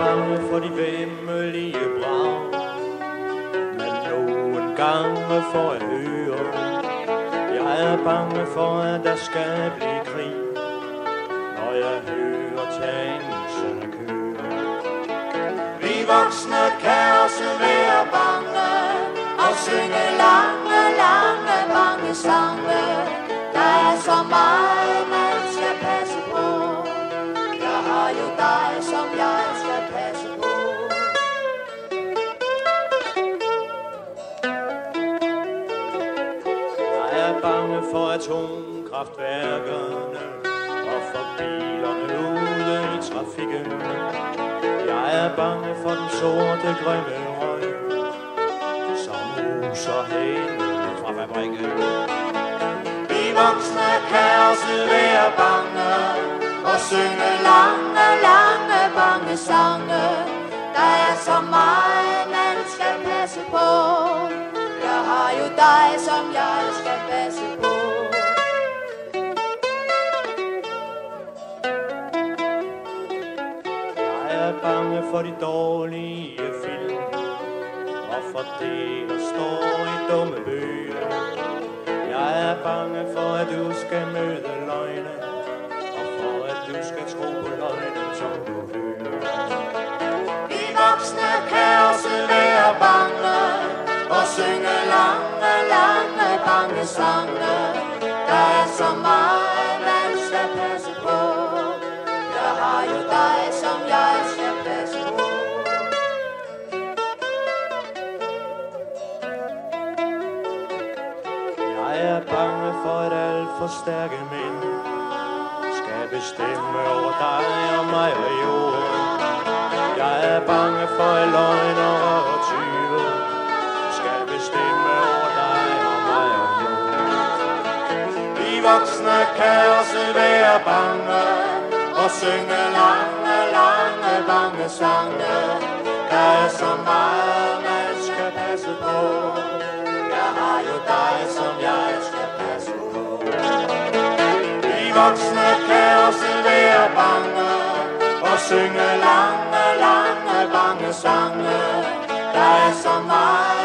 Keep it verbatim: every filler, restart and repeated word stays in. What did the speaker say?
bange for de vemmelige brag, men nogle gange får jeg høre. Jeg er bange for, at der skal blive krig, når jeg hører tanken køre. Vi voksne kan også være bange og synge lange, lange, bange sange. Der er så meget, man skal passe på. Jeg har jo dig, som jeg skal passe på. Jeg er bange for atomkraftværkerne og for bilerne ude i trafikken. Jeg er bange for den sorte grimme røg, som huser hen fra fabrikken. Vi voksne kan også være bange og synge lange, lange, bange sange. Der er så meget, man skal passe på. Jeg har jo dig, som jeg skal passe på. Jeg er bange for de dårlige film og for det, der står i dumme bøger. Jeg er bange for, at du skal møde løgne, og for, at du skal tro på løgnen, som du hører. Vi voksne kan også være bange og synge lange, lange, bange sange. Der er så meget, man skal passe på. Jeg har jo dig, som jeg skal passe på. Jeg er bange for, at alt for stærke mænd skal bestemme over dig og mig og jorden. Jeg er bange for, at løgner og tyve skal bestemme over dig og mig og jorden. Vi voksne kan også være bange og synge lange, lange, bange sange. Der er så meget, man skal passe på. Jeg har jo dig, som jeg skal passe på. Vi voksne kan også være bange og synge lange, lange, bange sange. Der er så meget,